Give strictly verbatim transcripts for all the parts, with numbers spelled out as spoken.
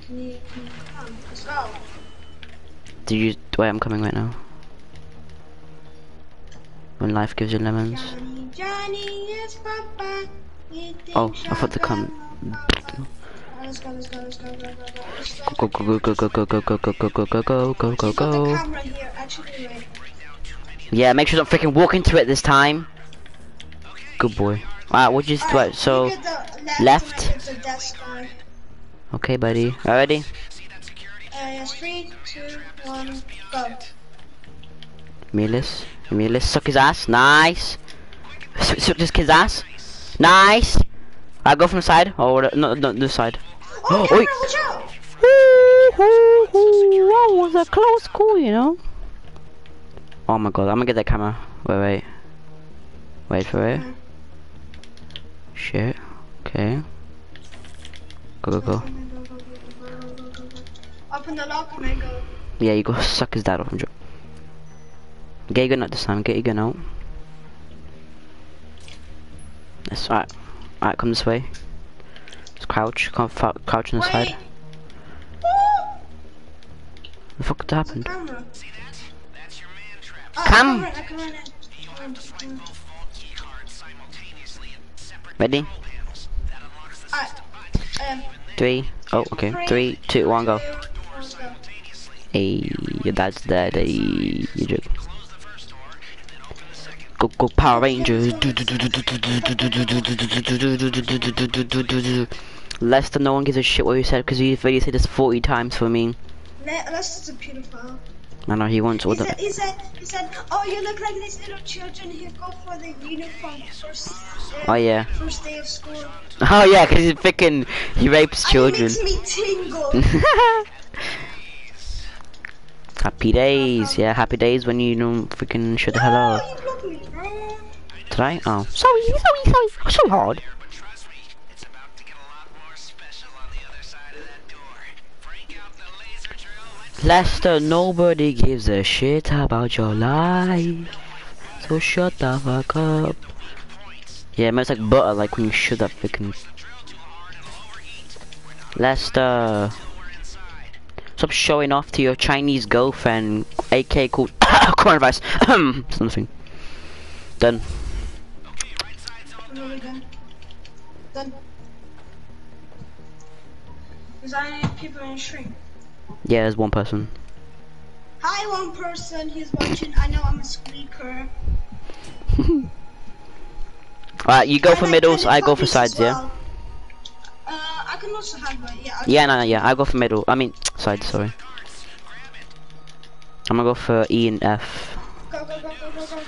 Can you, can you come? Let's go. Do you? Wait, I'm coming right now. When life gives you lemons. Johnny, Johnny, yes, Papa. Oh, I thought to come. Let's go, let's go, let's go, go, go, go. Let's go. Go go go go go go go go go go go go go go Put the go. camera here, actually, wait. Yeah, make sure don't freaking walk into it this time. Good boy. Alright, what you just right, so left. left. Okay, buddy. Already? Uh, yes, three, two, one, go. Miles, Miles, suck his ass. Nice. Suck, suck this kid's ass. Nice. I go from the side. Oh, no, no, this side. Oh, camera, watch out! That was a close call, you know. Oh my god, I'm gonna get that camera. Wait, wait. Wait for it. Mm. Shit. Okay. Go, go, go. Open the lock and I go. Yeah, you go suck his dad off and drop. Get your gun out this time. Get your gun out. That's alright. Alright, come this way. Just crouch. Can't crouch on the Wait. side. What the fuck happened? Camera. Come. Uh, camera, camera. Ready? Alright. Um, Three. Oh, okay. Three, two, one, go. Hey, your dad's dead. Hey, you joke. Go, go, Power Rangers. Lester, no one gives a shit what you said because you've already said this forty times for me. Lester's a pedophile. I know he wants all He the. said, he said, he said, oh, you look like these little children who go for the uniform first. Uh, Oh yeah. First day of school. Oh yeah, because he's freaking he rapes children. It makes me tingle. Happy days, yeah, happy days when you don't freaking shut the hell Oh, up. you blocked me. Oh. Did I? Oh, sorry, sorry, sorry. I'm so hard. Lester, nobody gives a shit about your life, so shut the fuck up. Yeah, it smells like butter, like when you shut that freaking. Lester, stop showing off to your Chinese girlfriend, aka called coronavirus. Something. Done. Really done. Done. Is there any people in stream? Yeah, there's one person. Hi, one person who's watching. I know I'm a squeaker. Alright, you go for I middles, like I go for puppies sides, as yeah? well. Uh, I can also have one. Yeah. I'll Yeah, no, no, yeah, I go for middle. I mean, sides, sorry. I'm gonna go for E and F. Go, go, go, go, go, go.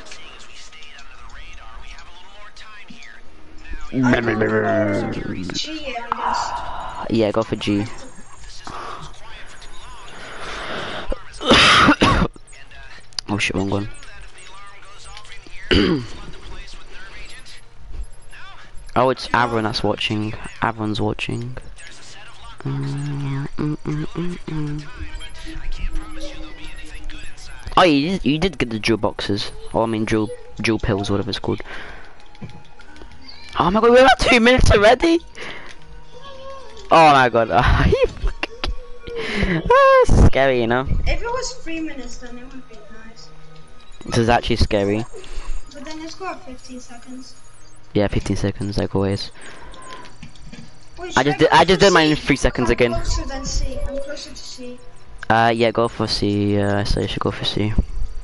G, yeah, I guess. Yeah, go for G. Oh shit, wrong one. Oh, it's Aaron that's watching. Aaron's watching. Mm, mm, mm, mm, mm. Oh, you did, you did get the jewel boxes. Oh, I mean jewel, jewel pills, whatever it's called. Oh my god, we're about two minutes already? Oh my god, oh, you fucking... Oh, it's scary, you know? If it was three minutes, then it would be nice. This is actually scary. But then let's go at fifteen seconds. Yeah, fifteen seconds, like always. Wait, I should just go did, I for just did mine in C? three seconds I'm again. closer than C. I'm closer to C. Uh, yeah, go for C. Uh, I say I should go for C.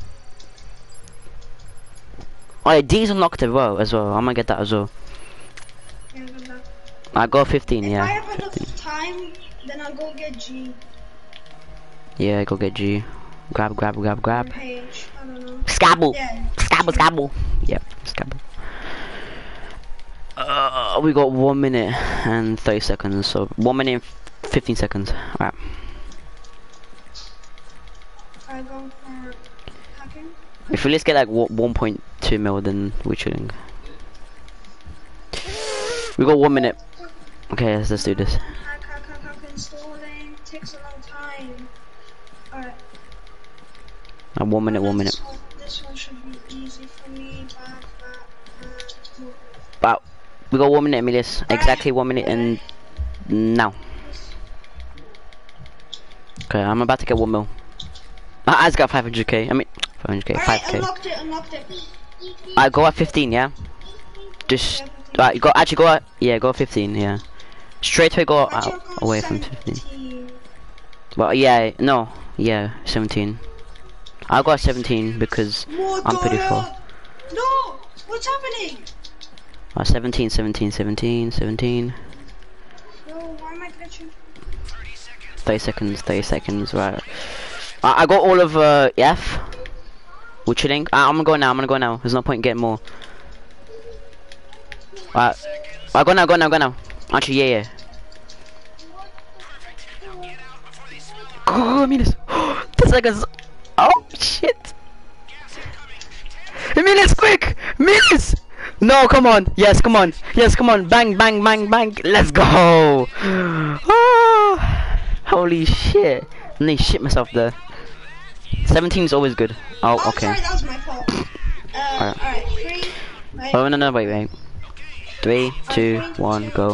Oh yeah, D's unlocked as well, as well. I'm gonna get that as well. Yeah, go back. I go fifteen, If yeah. I have enough time, then I'll go get G. Yeah, go get G. Grab, grab, grab, grab. Page. I don't know. Scabble! Yeah. Scabble, scabble! Yep, scabble. Uh, we got one minute and thirty seconds, so one minute and fifteen seconds. Alright. I go for hacking. If we let's get like one point two mil, then we're chilling. We got one minute. Okay, let's, let's do this. Hack, hack, hack, hack, installing. Takes a long time. Alright. Uh, one minute, one minute. This one, this one should be easy for me. Back, back, back. Move. About, we got one minute, Emilius. Exactly one minute and now. Okay, I'm about to get one mil. I just got five hundred K. I mean, five hundred K, Alright, five K. unlocked it, unlocked it. I go at fifteen, yeah. Just, right, you go. Actually, go at yeah, go at fifteen, yeah. Straight away, go Actually, out I'm going away from fifteen. seventeen. Well, yeah, no, yeah, seventeen. I'll go at seventeen because More I'm pretty full. dollar. No, what's happening? Uh, seventeen, seventeen, seventeen, seventeen. No, why am I glitching? thirty seconds, thirty seconds, right. I, I got all of uh, F. We're chilling. Uh, I'm gonna go now, I'm gonna go now. There's no point in getting more. Alright. I go now, go now, go now. Actually, yeah, yeah. Go, go, go, Minus. ten seconds. Oh, shit. Minus, quick! Minus! No, come on. Yes, come on. Yes, come on. Bang, bang, bang, bang. Let's go. Oh, holy shit. I nearly shit myself there. seventeen is always good. Oh, Oh, okay. sorry, that was my fault. Uh, Alright. alright, three. Wait. Oh, no, no, wait, wait. Three, two, one, go.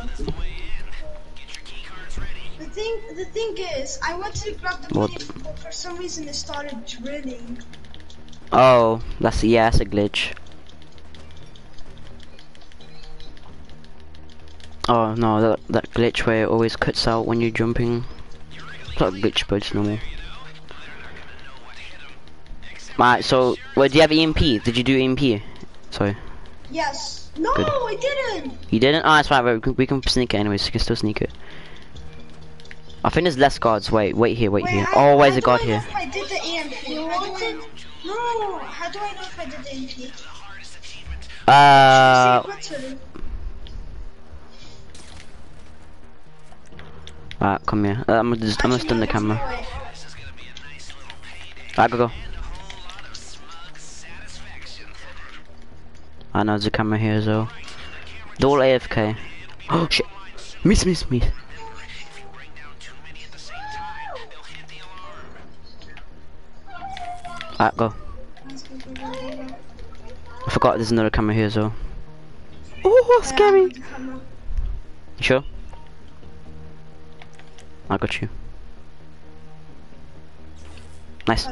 The thing, the thing is, I went to grab the What? money, but for some reason it started drilling. Oh, that's, yeah, that's a glitch. Oh, no, that, that glitch where it always cuts out when you're jumping. It's not a glitch, but it's normal. Alright, so, wait, do you have E M P? Did you do E M P? Sorry. Yes. No, Good. I didn't. You didn't? Oh, that's right, we can, we can sneak it anyways, you can still sneak it. I think there's less guards, wait, wait here, wait, Wait, here. how- Oh, where's how the do guard I know here? if I did the E M P? How do I know? No, how do I know if I did the E M P? Uh, Secret. alright, come here. Uh, I'm gonna just, I'm gonna stun the camera. Alright, go, go. I know there's a camera here as well. They're all A F K. Oh shit! Miss, miss, miss. Alright, go. I forgot there's another camera here as well. Oh, scary! You sure? I got you. Nice.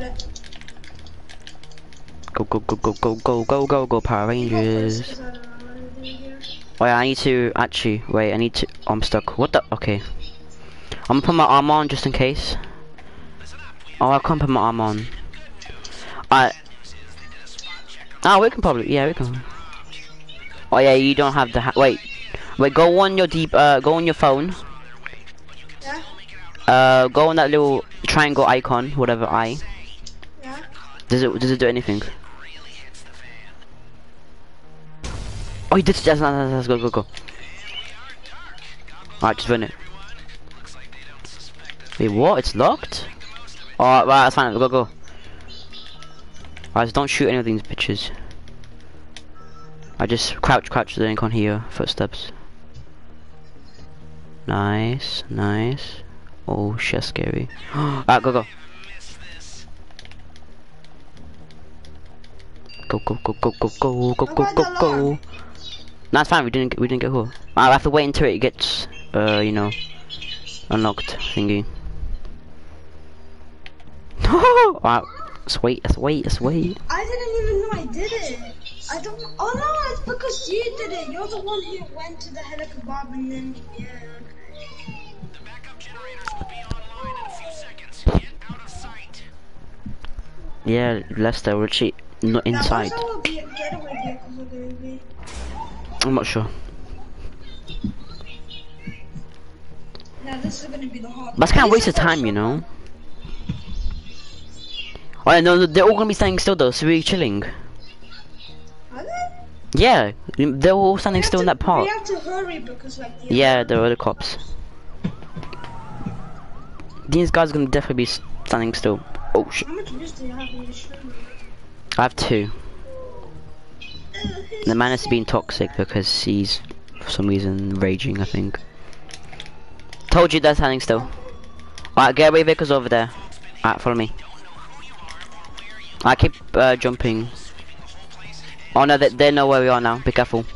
Go, go, go, go, go, go, go, go, go, Power Rangers. Oh yeah, I need to, actually, wait, I need to, oh, I'm stuck. What the, okay. I'm gonna put my armor on just in case. Oh, I can't put my armor on. I. Ah, we can probably, yeah, we can. Oh yeah, you don't have the, ha wait. Wait, go on your deep, uh, go on your phone. Yeah? Uh, go on that little triangle icon, whatever I. Yeah? Does it, does it do anything? Oh, you did, yes, let's go, go, go. Alright, just run it. Wait, what? It's locked? Oh, right, that's fine, go, go. Alright, don't shoot any of these bitches. I just crouch, crouch, then you can't hear footsteps. Nice, nice. Oh, shit, scary. Alright, go, go. Go, go, go, go, go, go, go, go, go, go. No, it's fine. We didn't, get, we didn't get who. I have to wait until it gets, uh, you know, unlocked thingy. Wow, let's wait, let's wait, let's wait. I didn't even know I did it. I don't. Oh no, it's because you did it. You're the one who went to the helicobab and then yeah. The backup generators will be online in a few seconds. Get out of sight. Yeah, Lester, we're actually not inside. Now, also, get- getaway vehicles are going to be. I'm not sure. Now this is going to be the hard. That's kind of This waste of is time, also- you know. Oh yeah, no, they're all gonna be standing still though, so we're chilling. Are they? Yeah, they're all standing We have still in to- that part. We have to hurry because like the Yeah, there are other cops. These guys are gonna definitely be standing still. Oh shit. How much use do you have in your shoe? I have two. The man is being toxic because he's, for some reason, raging, I think. Told you they're standing still. Alright, getaway vehicles over there. Alright, follow me. I keep uh, jumping. Oh no, they, they know where we are now. Be careful.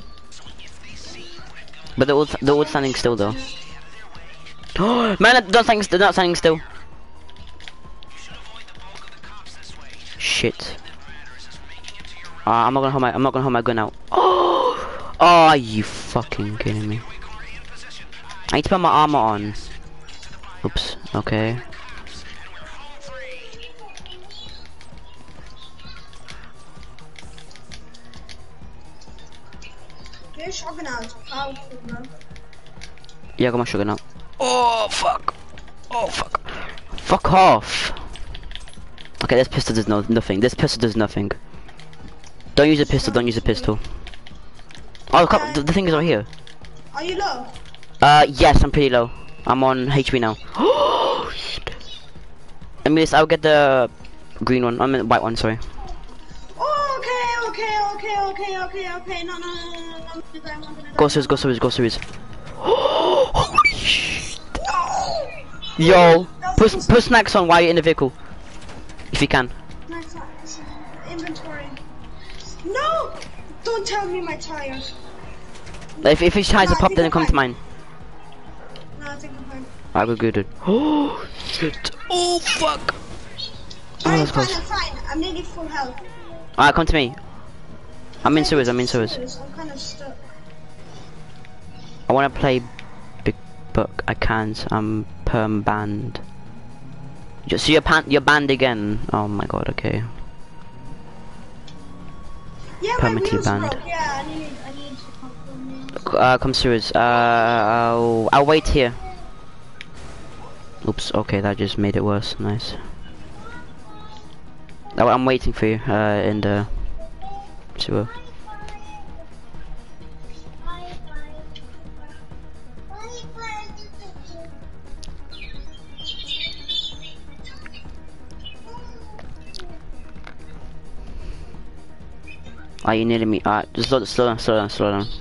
But they're all, they're all standing still though. Man, they're not standing, they're not standing still. shit. Uh, I'm not gonna hold my I'm not gonna hold my gun out. Oh, oh, are you fucking kidding me? I need to put my armor on. Oops. Okay. Your shotgun out is powerful, bro. Yeah, I got my shotgun out. Oh fuck. Oh fuck. Fuck off. Okay, this pistol does no nothing. This pistol does nothing. Don't use a pistol. Don't use a pistol. Oh, come, the, the thing is right here. Are you low? Uh, yes, I'm pretty low. I'm on H P now. Oh shit. I mean, I'll get the green one. I mean, white one. Sorry. Oh, okay, okay, okay, okay, okay, okay. No, no, no, no, no. I'm gonna die, I'm gonna die. Go series. Go series. Go series. Holy shit. Yo, put put snacks on while you're in the vehicle, if you can. My tires. Inventory. No! Don't tell me my tires. If if his tires No, are I popped, think then I'm come to fine. mine. No, I think I'm fine. I go good. Oh shit. Oh fuck. Oh, I'm that's fine, close. I'm fine. I'm nearly full health. Alright, come to me. I'm in sewers. I'm in sewers. I'm kind of stuck. I want to play big, but I can't. I'm perm banned. Just so you're pan you're banned again. Oh my god. Okay. Yeah, my Permanently wheels banned. broke. Yeah, I need, I need to come from Uh, come sewers. Uh, I'll, I'll wait here. Oops. Okay, that just made it worse. Nice. Oh, I'm waiting for you. Uh, in the sewer. Are you nearly me? Alright, just slow, slow down, slow down, slow down.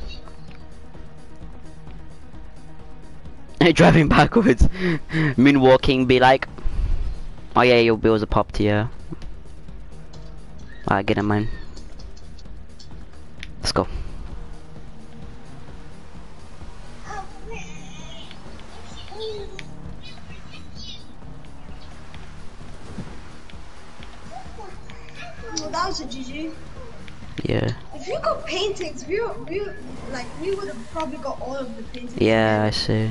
Hey, driving backwards. Moonwalking, be like. Oh yeah, your bills are popped, yeah. Alright, get in mine. Let's go. Well, that was a G G. Yeah. If you got paintings, we, were- we were- like we would have probably got all of the paintings. Yeah, I see.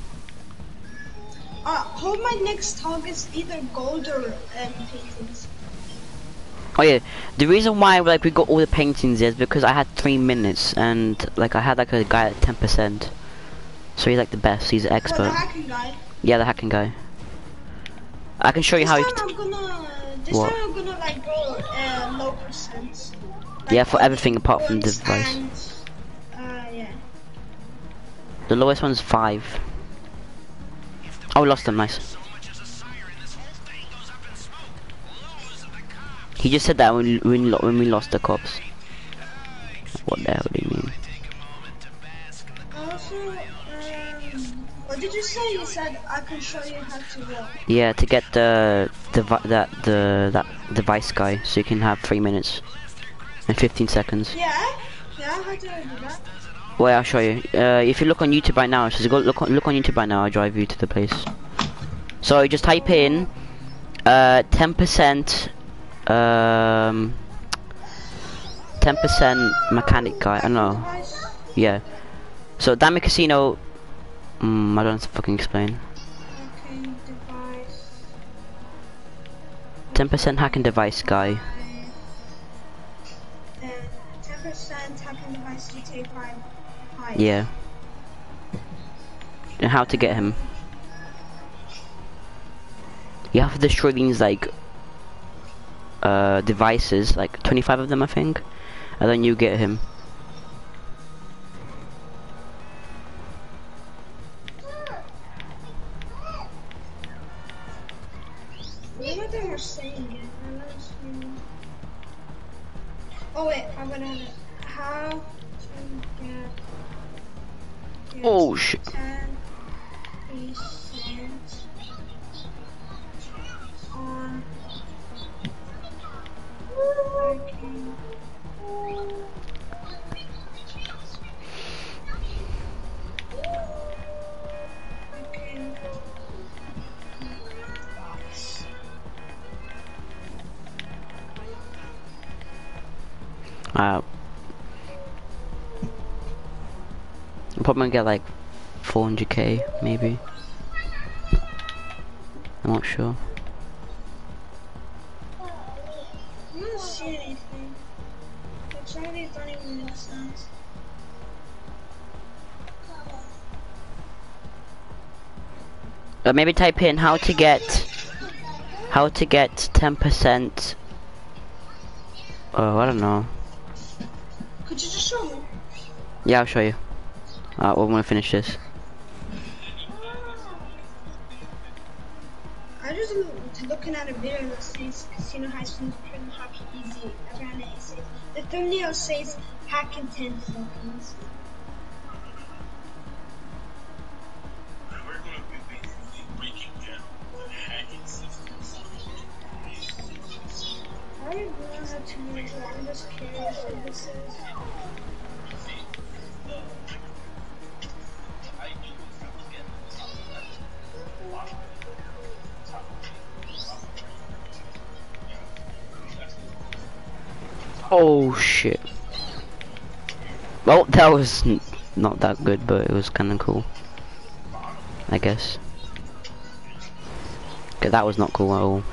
Uh, hold my next target's either gold or um, paintings. Oh yeah, the reason why like we got all the paintings is because I had three minutes and like I had like a guy at ten percent. So he's like the best, he's an Oh, expert. the hacking guy. Yeah, the hacking guy. I can show you This how you time I'm gonna, this What? time I'm gonna like go uh, low percent. Like, Yeah, for only everything apart from the guns device. and, uh, yeah. The lowest one's five. Oh, we lost him, nice. So much as a siren, this whole thing goes up in smoke. Lose the cop. He just said that when, when, lo- when we lost the cops. What the hell do you mean? Take a moment to bask in the Also, um, what did you say? You said I can show you how to walk. Yeah, to get the, the that the that device guy, so you can have three minutes and fifteen seconds. Yeah? Yeah, how do I do that? Wait, I'll show you. Uh, if you look on YouTube right now, it says go look on look on YouTube right now. I'll drive you to the place. So you just type in uh ten percent um ten percent mechanic guy. I don't know. Device? Yeah. So Dami Casino. Mm, I don't know how to fucking explain. Hacking device. ten percent hacking device guy. And ten percent hacking device G T A five. Hi. Yeah. And how to get him. You have to destroy these like uh devices, like twenty-five of them I think, and then you get him. What they were saying it. I don't understand. Oh wait, I'm gonna have it. How to get, get Oh shit. ten percent on working. Working. Uh, I'm probably gonna get like four hundred K, maybe. I'm not sure. I don't see anything. Like, some of these don't even make sense. Uh, maybe type in how to get how to get ten percent. Oh, I don't know. Could you just show me? Yeah, I'll show you. Uh, we're gonna finish this. I just l- looking at a video that says Casino Heist Fingerprint Hack Easy. Everyone it says the thumbnail says hack in ten seconds. We're going to be basically breaking down the hacking systems. I don't know how to use it. I'm just curious what this is. Oh shit. Well, that was n not that good, but it was kind of cool, I guess. Okay, that was not cool at all.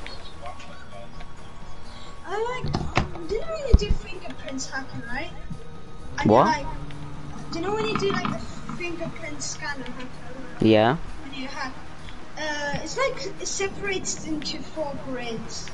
I like. Do you know when you do fingerprints hacking, right? And What? You, like, do you know when you do like the fingerprint scanner hacker? Yeah. When you hack, uh, it's like it separates into four grids.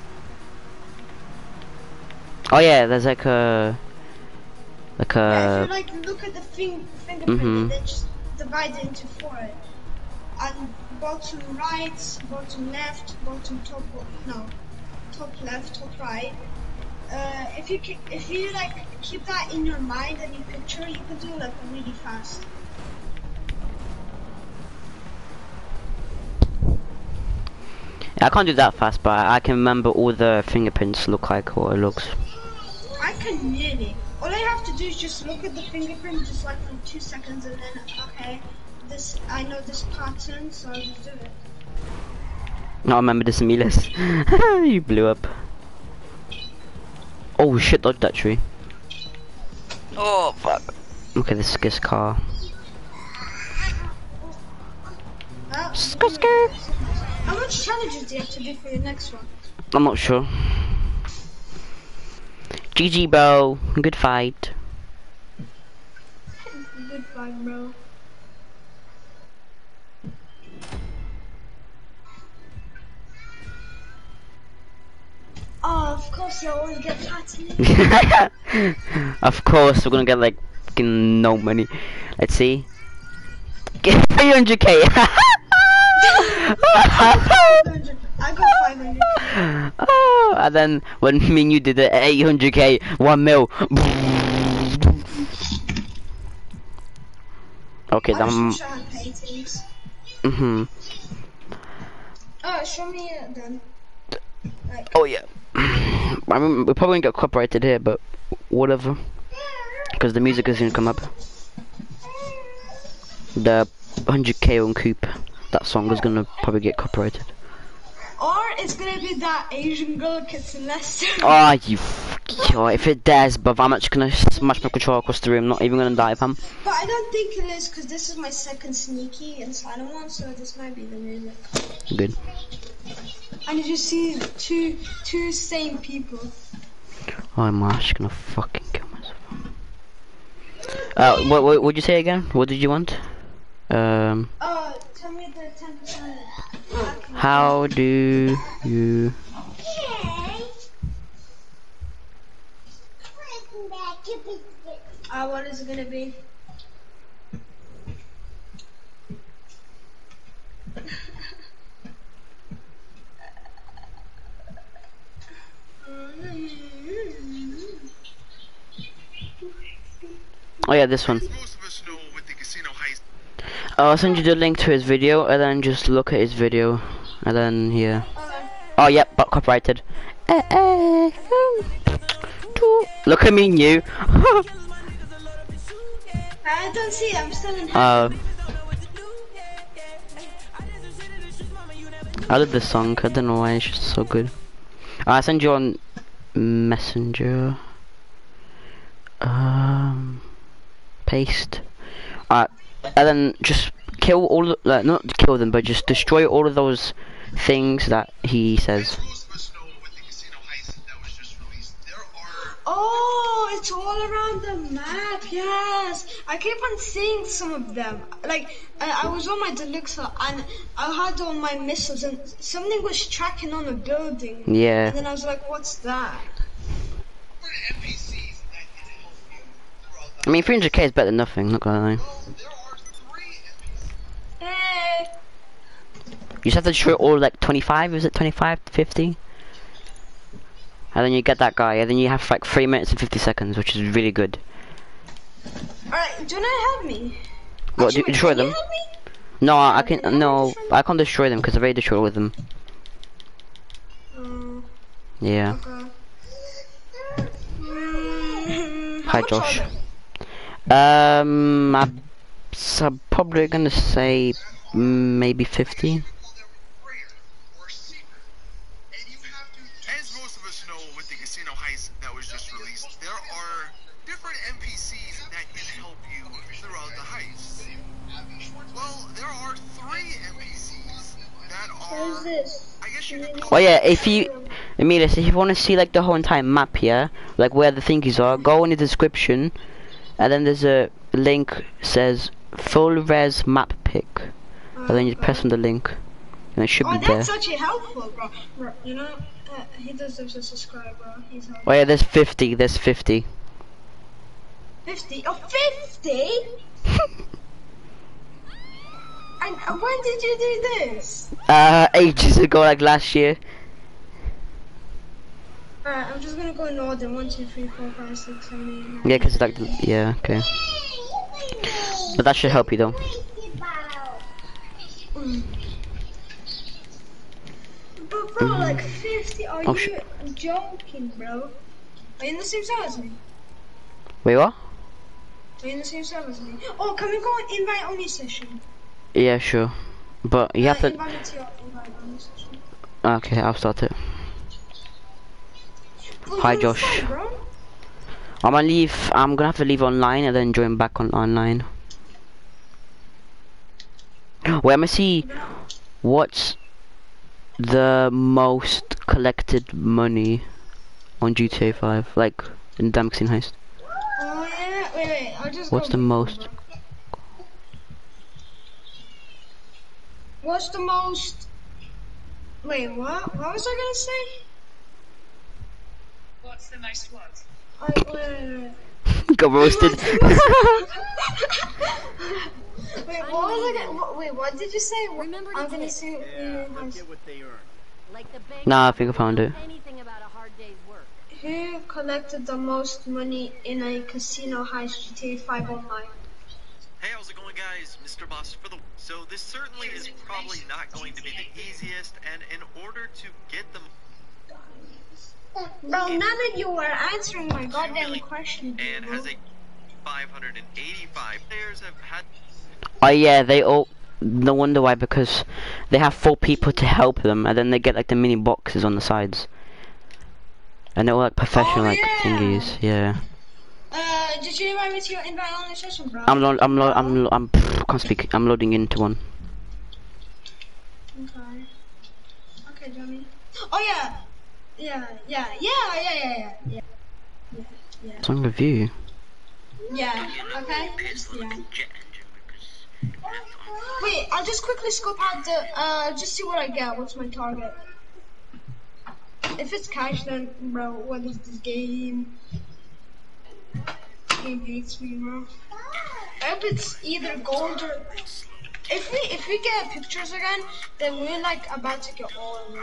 Oh yeah, there's like a like Yeah, if a you like look at the fing fingerprint, Mhm. and then just divide it into four. And bottom right, bottom left, bottom top, no, top left, top right. Uh, if you keep, if you like keep that in your mind and you picture, you can do like really fast. I can't do that fast, but I can remember all the fingerprints look like what it looks. I can nearly. All I have to do is just look at the fingerprint just like for two seconds and then, okay, this, I know this pattern, so I'll just do it. No, I remember this, Miles. You blew up. Oh shit, dodge that tree. Oh fuck. Okay, this is this car. Ah, Skr, skr. How much challenges do you have to do for your next one? I'm not sure. G G, bro. Good fight. Goodbye, bro. Oh, of course you always get platinum. Of course, we're gonna get like fucking no money. Let's see. Get three hundred K. I got five hundred. Oh, and then when me and you did it, eight hundred K, one mil. Okay, I then. wish I had paintings. Mhm. Oh, show me it then. Like, Oh yeah. I mean, we're probably gonna get copyrighted here, but whatever. Because the music is gonna come up. The one hundred K on Coop. That song is gonna probably get copyrighted. or it's gonna be that Asian girl kids in Leicester. Oh, you f oh, if it does, but I'm actually gonna smash my controller across the room, not even gonna die, fam. But I don't think it is because this is my second sneaky and silent one, so this might be the music. Good. And did you see two two same people? Oh, I'm actually gonna fucking kill myself. Uh, what, what, what'd you say again? What did you want? Um, Oh, tell me the ten percent. how do you... Uh, what is it gonna be? Oh yeah, this one. Most of us know with the Casino Heist. I'll send you the link to his video, and then just look at his video, and then yeah. Uh, Oh yep, but copyrighted. Eh, eh, hmm. Look at me and you. I don't see it. I'm still in. uh, I did this song. I don't know why it's just so good. I'll send you on Messenger. Um, paste. Alright, and then just kill all. The, like, not kill them, but just destroy all of those things that he says. Oh, it's all around the map. Yes, I keep on seeing some of them. Like I, I was on my deluxe and I had all my missiles, and something was tracking on a building. Yeah. And then I was like, "What's that?" I mean, three hundred K is better than nothing. Not gonna lie. Hey. You just have to destroy all like twenty-five. Is it twenty-five, fifty? And then you get that guy, and then you have like three minutes and fifty seconds, which is really good. Alright, do not help me. What? Actually, Do, destroy can them? you help me? No, I, I can. Can I No, destroy them? I can't destroy them because I've already destroyed all of them. Um, Yeah. okay. Mm, how Hi, much Josh. are they? Um, I'm, so I'm probably gonna say mm, maybe fifty. As most of us know, with the casino heist that was just released, there are different N P Cs that can help you throughout the heist. Well, there are three N P Cs that What is are, this? I guess you could call Oh yeah, if you, Emilis, if you want to see like the whole entire map here, like where the thingies are, go in the description, and then there's a link says full res map pick, and then you press on the link, and it should Oh, be there. that's actually helpful, bro. Bro, you know, uh, he deserves a subscribe, bro. He's helpful. Oh yeah, there's fifty. There's fifty. fifty? Oh, fifty? And uh, when did you do this? Uh, ages ago, like last year. Alright, I'm just gonna go in order. one, two, three, four, five, six, seven, eight, nine. Yeah, cause like, the, yeah, okay. But that should help you though. Mm. But bro, Mhm. like fifty? Are Oh, you sh joking, bro? Are you in the same server as me? Wait, what? Are you in the same server as me? Oh, can we go on invite only session? Yeah, sure. But you uh, have to. Invite me to your invite only session. Okay, I'll start it. Well, Hi, you're Josh. fine, bro. I'm gonna leave. I'm gonna have to leave online and then join back on online. Wait, I'm gonna see what's the most collected money on G T A five, like in Damascene Heist. Oh yeah, wait, wait, I'll just What's go the Google, most? bro. What's the most? Wait, what? What was I gonna say? What's the most what? I, wait, wait, wait. Got roasted. Wait, what was I gonna? What, wait, what did you say? What- Remember I'm to gonna tip. say. Yeah, uh, they'll get what they earn. Like the bank Nah, I think I found it. anything about a hard day's work. Who collected the most money in a casino heist G T A five online? Hey, how's it going, guys? Mister Boss for the... So this certainly is probably not going to be the easiest, and in order to get them... Bro, none of you are answering my goddamn question. And bro. has a five hundred eighty-five players have had... Oh yeah, they all. No wonder why, because they have four people to help them, and then they get like the mini boxes on the sides, and they're all like professional Oh, like yeah. thingies. Yeah. Uh, did you invite me to your invite only session, bro? I'm lo I'm lo I'm lo I'm pff, can't speak. I'm loading into one. Okay. Okay, Johnny. Oh yeah. Yeah, yeah, yeah, yeah, yeah, yeah, yeah, yeah, yeah. It's on review. Yeah. Okay. Yeah. Wait, I'll just quickly scope out the. Uh, just see what I get. What's my target? If it's cash, then bro, what is this game? Game hates me, bro. I hope it's either gold or. If we if we get pictures again, then we're like about to get all of them.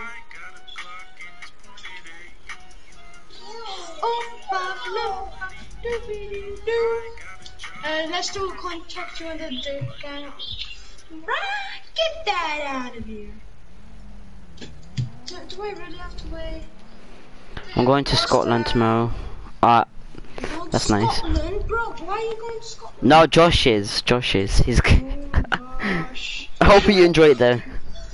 Oh, Pablo, do-be-do-do. Uh, let's do a contact you on the dick. Right, get that out of here. Do, do I really have to wait? I'm going to What's Scotland that? tomorrow. Uh, Go to That's nice. Scotland, bro. Why are you going to Scotland? no, Josh is. Josh is. He's. Oh gosh. I hope you enjoy it there.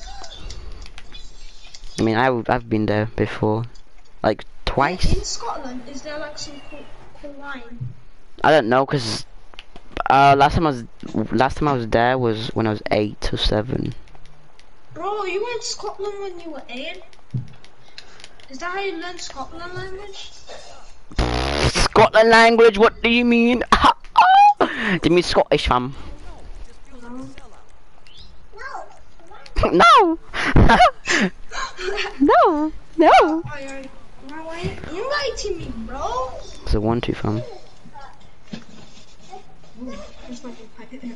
I mean, I I've been there before, like In twice. Scotland, is there like some cool, cool wine? I don't know, cause uh, last time I was last time I was there was when I was eight or seven. Bro, you went to Scotland when you were eight? Is that how you learned Scotland language? Scotland language? What do you mean? Do you mean Scottish, fam? No. No. No. No. Oh, you're, why are you inviting me, bro? It's a one two, fam. Ooh, this might be quite it.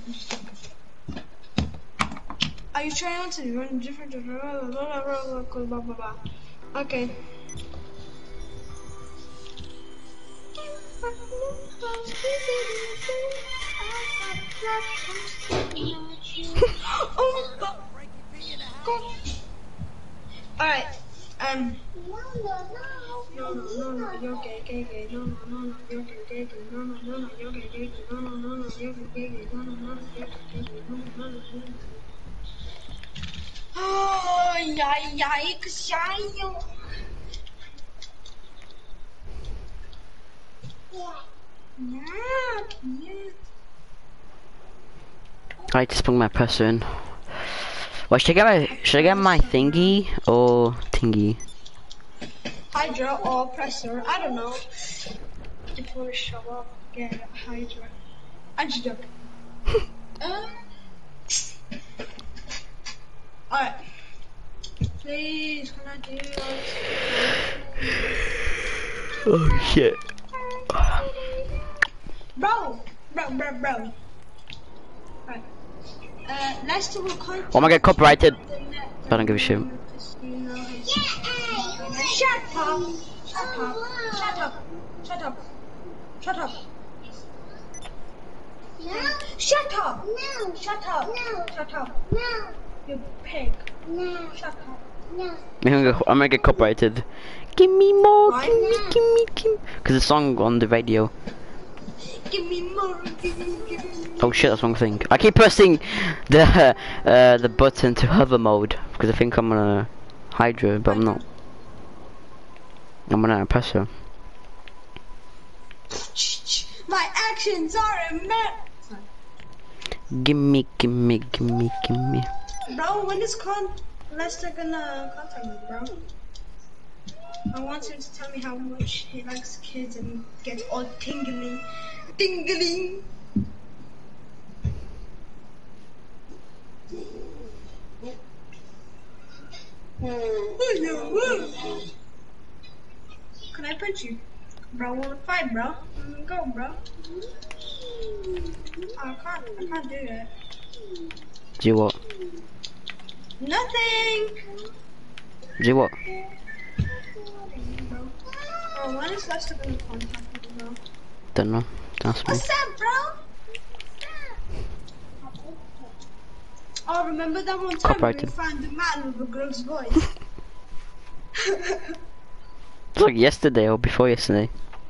Are you trying to run different? Blah, blah, blah. Okay. Oh, God. God. Alright. Um. No, no, no, no, you're gay, gay, gay. No, no, no, no, you're gay, gay, gay. No, no, no, no, you're gay, gay, gay. No, no, no, no, you're gay, gay, gay. No, no, no, no, you're gay, gay, gay. No, no, no, no, you're gay. Oh, yikes, yikes, yikes. Yeah, cute. I just put my presser in. Well, should I get my should I get my thingy or tingy? Hydra or presser, I don't know. If you want to show up, get Hydra. I'm just joking. um, Alright. Please, can I do this? Oh shit. Bro! Bro, bro, bro. Alright. Uh, let's do a content. Oh my god, copyrighted. I don't give a shit. Shut up! Shut up! Shut up! Shut up! Shut up! No. Shut up! No! Shut up! No! Shut up! No! You pig! No! Shut up! No! I'm gonna get, I'm gonna get copyrighted. Give me more, Why give me, not? give me, give me. Cause the song on the radio. Give me more! Give me! Give me! Oh shit, that's one thing. I keep pressing the uh, the button to hover mode because I think I'm gonna Hydra, but I'm not. I'm gonna press her. My actions are immense! Gimme, gimme, gimme, gimme. Bro, when is con Lester gonna contact me, bro? I want him to tell me how much he likes kids and gets all tingling. Tingling! Can I punch you? Bro, wanna fight, bro? Go, bro. I can't, I can't do that. Do you what? Nothing! Do you what? Oh, when is Lester gonna contact me, bro? Don't know. Don't ask me. What's up, bro? Oh, remember that one time when we Copyrighted. found the man with a girl's voice? It's like yesterday or before yesterday.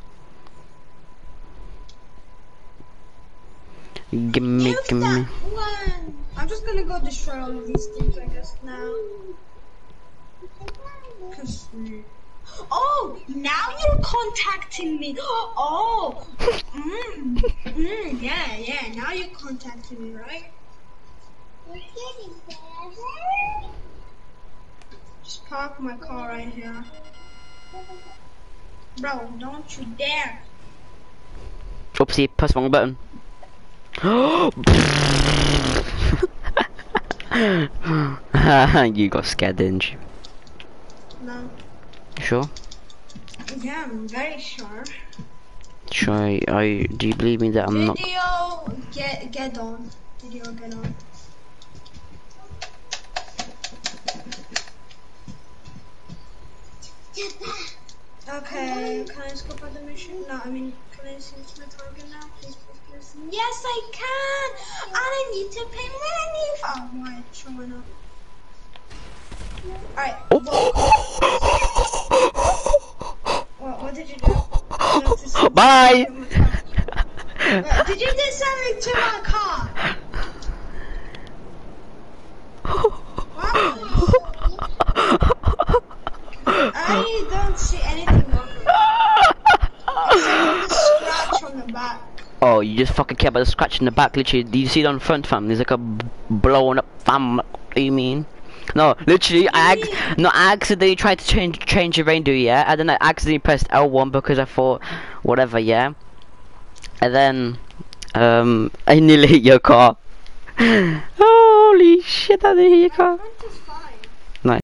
Gimme, Use gimme. that one! I'm just gonna go destroy all of these things, I guess, now. Cause, mm. Oh, now you're contacting me. Oh, mm, mm, yeah, yeah. Now you're contacting me, right? Just park my car right here, bro. Don't you dare! Oopsie, press wrong button. You got scared, didn't you? No. Sure? Yeah, I'm very sure. Sure, I, I, do you believe me that I'm not? Video, get get on. Video, get on. Okay, can I scope out the mission? No, I mean, can I see my target now? Please, please, please. Yes, I can! And I need to pay money for oh, why? Sure, why not? Alright. What, what did you do? No, just- Bye! Wait, did you do something to my car? What? I don't see anything wrong with it. Except the scratch on the back. Oh, you just fucking care about the scratch in the back. Literally, do you see it on front, fam? There's like a b- blown up fam. What do you mean? No, literally, I ac no, I accidentally tried to change change the reindeer, yeah, and then I accidentally pressed L one because I thought, whatever, yeah, and then, um, I nearly hit your car. Holy shit! I didn't hit your car.